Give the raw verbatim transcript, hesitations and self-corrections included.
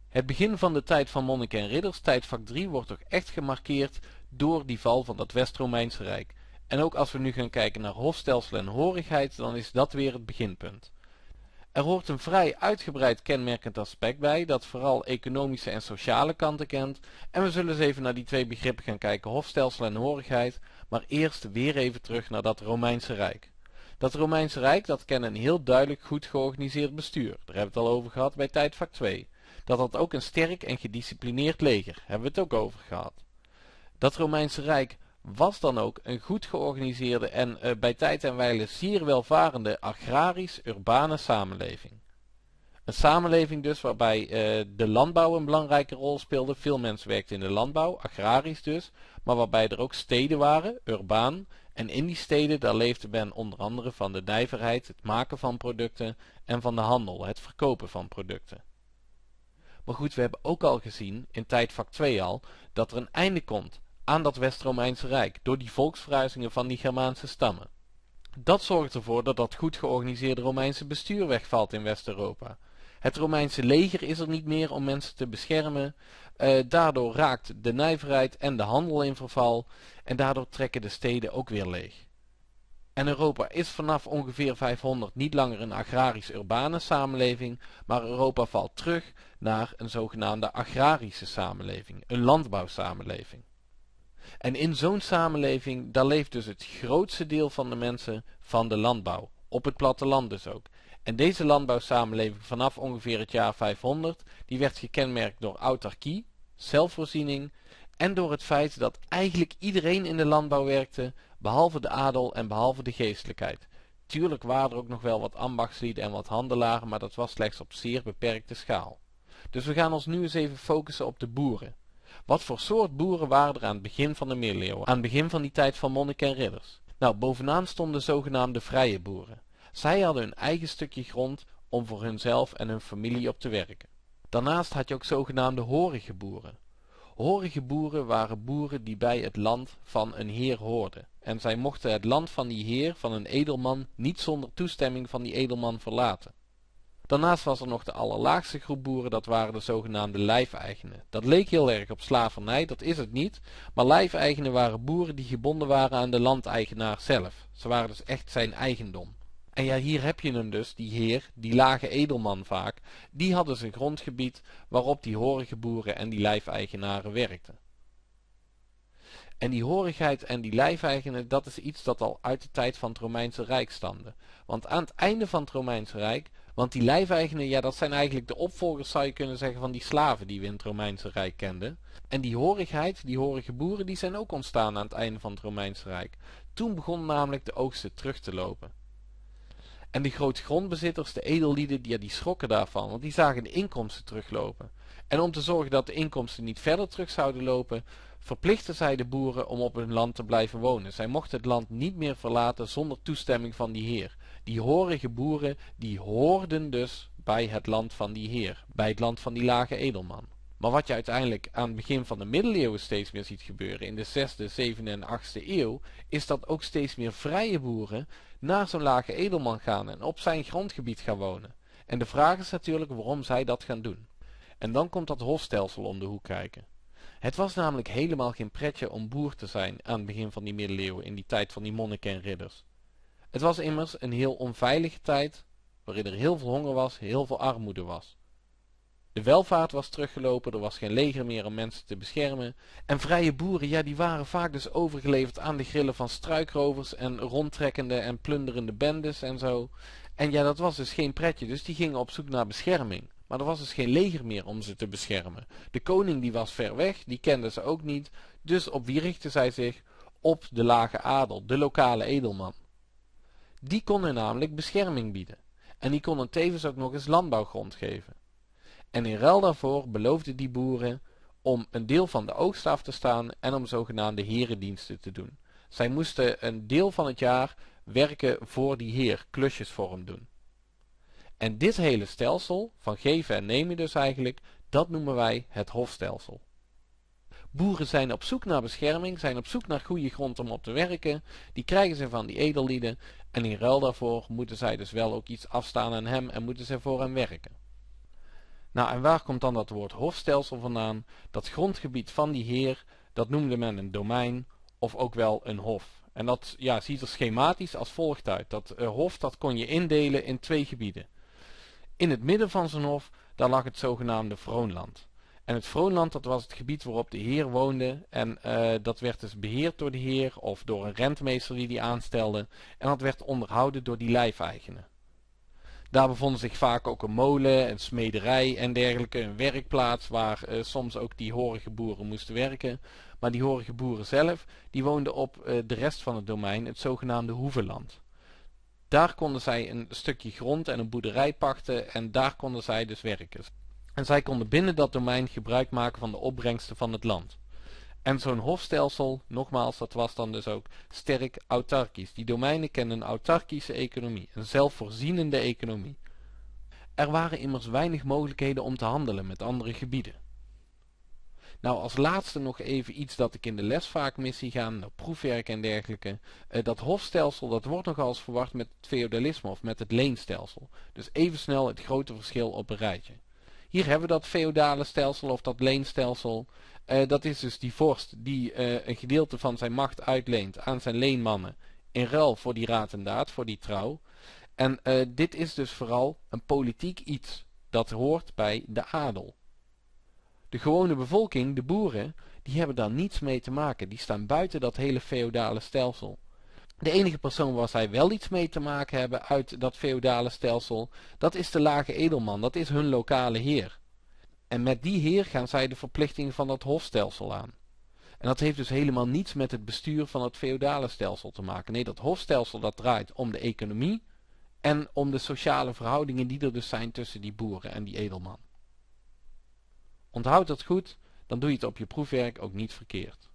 Het begin van de tijd van monniken en ridders, tijdvak drie, wordt toch echt gemarkeerd door die val van dat West-Romeinse Rijk. En ook als we nu gaan kijken naar hofstelsel en horigheid, dan is dat weer het beginpunt. Er hoort een vrij uitgebreid kenmerkend aspect bij, dat vooral economische en sociale kanten kent. En we zullen eens even naar die twee begrippen gaan kijken, hofstelsel en horigheid. Maar eerst weer even terug naar dat Romeinse Rijk. Dat Romeinse Rijk, dat kende een heel duidelijk goed georganiseerd bestuur. Daar hebben we het al over gehad bij tijdvak twee. Dat had ook een sterk en gedisciplineerd leger. Daar hebben we het ook over gehad. Dat Romeinse Rijk was dan ook een goed georganiseerde en uh, bij tijd en wijle zeer welvarende agrarisch-urbane samenleving. Een samenleving dus waarbij uh, de landbouw een belangrijke rol speelde. Veel mensen werkten in de landbouw, agrarisch dus, maar waarbij er ook steden waren, urbaan. En in die steden daar leefde men onder andere van de nijverheid, het maken van producten en van de handel, het verkopen van producten. Maar goed, we hebben ook al gezien, in tijdvak twee al, dat er een einde komt aan dat West-Romeinse Rijk, door die volksverhuizingen van die Germaanse stammen. Dat zorgt ervoor dat dat goed georganiseerde Romeinse bestuur wegvalt in West-Europa. Het Romeinse leger is er niet meer om mensen te beschermen, uh, daardoor raakt de nijverheid en de handel in verval, en daardoor trekken de steden ook weer leeg. En Europa is vanaf ongeveer vijfhonderd niet langer een agrarisch-urbane samenleving, maar Europa valt terug naar een zogenaamde agrarische samenleving, een landbouwsamenleving. En in zo'n samenleving, daar leeft dus het grootste deel van de mensen van de landbouw, op het platteland dus ook. En deze landbouwsamenleving vanaf ongeveer het jaar vijfhonderd, die werd gekenmerkt door autarkie, zelfvoorziening en door het feit dat eigenlijk iedereen in de landbouw werkte, behalve de adel en behalve de geestelijkheid. Tuurlijk waren er ook nog wel wat ambachtslieden en wat handelaren, maar dat was slechts op zeer beperkte schaal. Dus we gaan ons nu eens even focussen op de boeren. Wat voor soort boeren waren er aan het begin van de middeleeuwen, aan het begin van die tijd van monniken en ridders? Nou, bovenaan stonden de zogenaamde vrije boeren. Zij hadden hun eigen stukje grond om voor hunzelf en hun familie op te werken. Daarnaast had je ook zogenaamde horige boeren. Horige boeren waren boeren die bij het land van een heer hoorden. En zij mochten het land van die heer, van een edelman, niet zonder toestemming van die edelman verlaten. Daarnaast was er nog de allerlaagste groep boeren, dat waren de zogenaamde lijfeigenen. Dat leek heel erg op slavernij, dat is het niet, maar lijfeigenen waren boeren die gebonden waren aan de landeigenaar zelf. Ze waren dus echt zijn eigendom. En ja, hier heb je hem dus, die heer, die lage edelman vaak, die hadden zijn grondgebied waarop die horige boeren en die lijfeigenaren werkten. En die horigheid en die lijfeigenen, dat is iets dat al uit de tijd van het Romeinse Rijk stamde. Want aan het einde van het Romeinse Rijk, want die lijfeigenen, ja, dat zijn eigenlijk de opvolgers, zou je kunnen zeggen, van die slaven die we in het Romeinse Rijk kenden. En die horigheid, die horige boeren, die zijn ook ontstaan aan het einde van het Romeinse Rijk. Toen begon namelijk de oogsten terug te lopen. En de grootgrondbezitters, de edellieden, die, ja, die schrokken daarvan, want die zagen de inkomsten teruglopen. En om te zorgen dat de inkomsten niet verder terug zouden lopen, verplichtten zij de boeren om op hun land te blijven wonen. Zij mochten het land niet meer verlaten zonder toestemming van die heer. Die horige boeren, die hoorden dus bij het land van die heer, bij het land van die lage edelman. Maar wat je uiteindelijk aan het begin van de middeleeuwen steeds meer ziet gebeuren, in de zesde, zevende en achtste eeuw, is dat ook steeds meer vrije boeren naar zo'n lage edelman gaan en op zijn grondgebied gaan wonen. En de vraag is natuurlijk waarom zij dat gaan doen. En dan komt dat hofstelsel om de hoek kijken. Het was namelijk helemaal geen pretje om boer te zijn aan het begin van die middeleeuwen, in die tijd van die monniken en ridders. Het was immers een heel onveilige tijd, waarin er heel veel honger was, heel veel armoede was. De welvaart was teruggelopen, er was geen leger meer om mensen te beschermen. En vrije boeren, ja, die waren vaak dus overgeleverd aan de grillen van struikrovers en rondtrekkende en plunderende bendes en zo. En ja, dat was dus geen pretje, dus die gingen op zoek naar bescherming. Maar er was dus geen leger meer om ze te beschermen. De koning die was ver weg, die kenden ze ook niet. Dus op wie richtten zij zich? Op de lage adel, de lokale edelman. Die kon hun namelijk bescherming bieden. En die kon hen tevens ook nog eens landbouwgrond geven. En in ruil daarvoor beloofden die boeren om een deel van de oogst af te staan en om zogenaamde herendiensten te doen. Zij moesten een deel van het jaar werken voor die heer, klusjes voor hem doen. En dit hele stelsel, van geven en nemen dus eigenlijk, dat noemen wij het hofstelsel. Boeren zijn op zoek naar bescherming, zijn op zoek naar goede grond om op te werken, die krijgen ze van die edellieden en in ruil daarvoor moeten zij dus wel ook iets afstaan aan hem en moeten ze voor hem werken. Nou, en waar komt dan dat woord hofstelsel vandaan? Dat grondgebied van die heer, dat noemde men een domein of ook wel een hof. En dat ja, ziet er schematisch als volgt uit. Dat uh, hof dat kon je indelen in twee gebieden. In het midden van zijn hof, daar lag het zogenaamde Vroonland. En het Vroonland, dat was het gebied waarop de heer woonde. En uh, dat werd dus beheerd door de heer of door een rentmeester die die aanstelde. En dat werd onderhouden door die lijfeigenen. Daar bevonden zich vaak ook een molen, een smederij en dergelijke, een werkplaats waar uh, soms ook die horige boeren moesten werken. Maar die horige boeren zelf, die woonden op uh, de rest van het domein, het zogenaamde hoevenland. Daar konden zij een stukje grond en een boerderij pachten en daar konden zij dus werken. En zij konden binnen dat domein gebruik maken van de opbrengsten van het land. En zo'n hofstelsel, nogmaals, dat was dan dus ook sterk autarkisch. Die domeinen kenden een autarkische economie, een zelfvoorzienende economie. Er waren immers weinig mogelijkheden om te handelen met andere gebieden. Nou, als laatste nog even iets dat ik in de les vaak mis zie gaan, nou, proefwerk en dergelijke. Uh, dat hofstelsel, dat wordt nogal eens verward met het feodalisme of met het leenstelsel. Dus even snel het grote verschil op een rijtje. Hier hebben we dat feodale stelsel of dat leenstelsel. Uh, dat is dus die vorst die uh, een gedeelte van zijn macht uitleent aan zijn leenmannen in ruil voor die raad en daad, voor die trouw. En uh, dit is dus vooral een politiek iets dat hoort bij de adel. De gewone bevolking, de boeren, die hebben daar niets mee te maken. Die staan buiten dat hele feodale stelsel. De enige persoon waar zij wel iets mee te maken hebben uit dat feodale stelsel, dat is de lage edelman, dat is hun lokale heer. En met die heer gaan zij de verplichtingen van dat hofstelsel aan. En dat heeft dus helemaal niets met het bestuur van het feodale stelsel te maken. Nee, dat hofstelsel dat draait om de economie en om de sociale verhoudingen die er dus zijn tussen die boeren en die edelman. Onthoud dat goed, dan doe je het op je proefwerk ook niet verkeerd.